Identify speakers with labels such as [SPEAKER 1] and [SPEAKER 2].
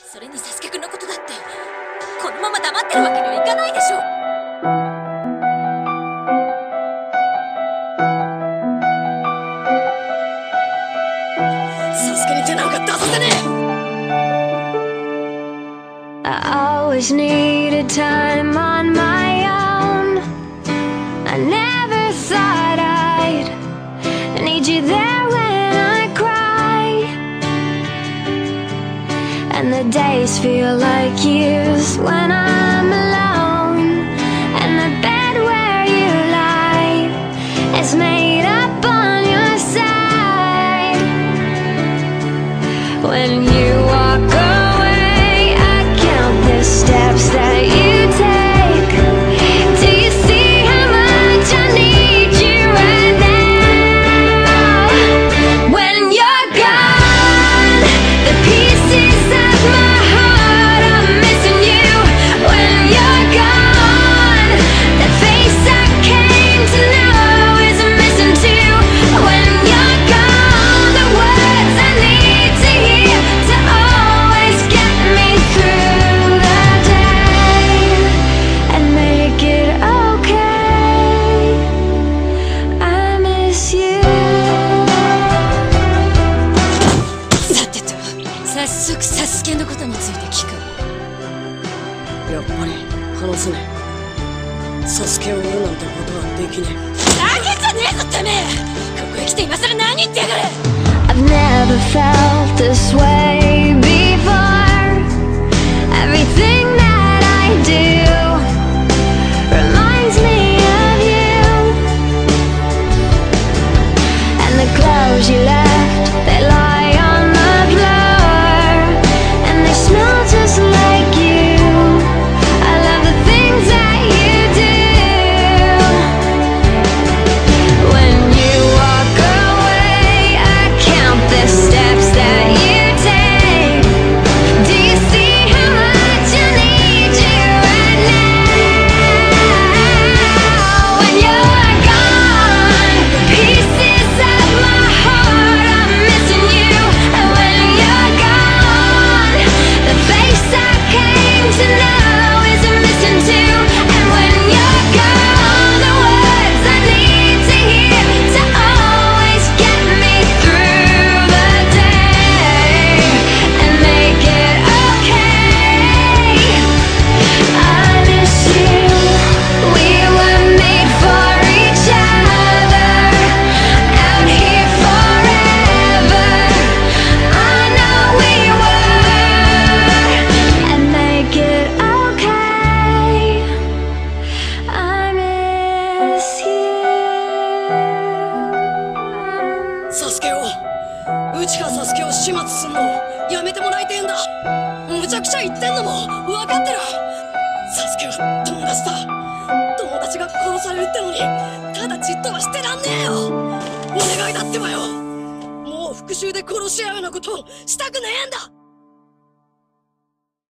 [SPEAKER 1] それにサスケくんのことだってこのまま黙ってるわけにはいかないでしょ。サスケに手なんか出させねえ。
[SPEAKER 2] I always needed time on my own. I never thought I'd need you there when I cry. And the days feel like years when I'm alone. And the bed where you lie is made up on your side. When you walk away, I count the steps that you take. Do you see how much I need you right now? When you're gone, the pieces of my heart are missing you. When you're gone, the face I came to know is missing too. When you're gone, the words I need to hear to always get me through the day and make it okay. I miss you.
[SPEAKER 1] さてと、早速サスケのことについて聞く。
[SPEAKER 3] やっぱり話せねえ。サスケを売るなんてことはできねえ。
[SPEAKER 1] 投げじゃねえぞてめえ。ここへ来て今更何言ってやがる。
[SPEAKER 2] I've never felt this way before. Everything that I do reminds me of you. And the clothes you left, they lie on the floor. And they smell just like you. I love the things that you do. When you walk away, I count the steps that you take. Do you see how much I need you right now? When you're gone, pieces of my heart are missing you. And when you're gone, the face I came to know is missing too. And when you're gone, the words I need to hear to always get me through the day and make it okay. I miss you. We were made for each other. Out here forever. I know we were. And make it okay. I miss you.
[SPEAKER 3] サスケをうちがサスケを始末すんのやめてもらいてえんだ。むちゃくちゃ言ってんのも分かってる。サスケは友達だ。友達が殺されるってのにただじっとはしてらんねえよ。お願いだってばよ。もう復讐で殺し合うようなことしたくねえんだ。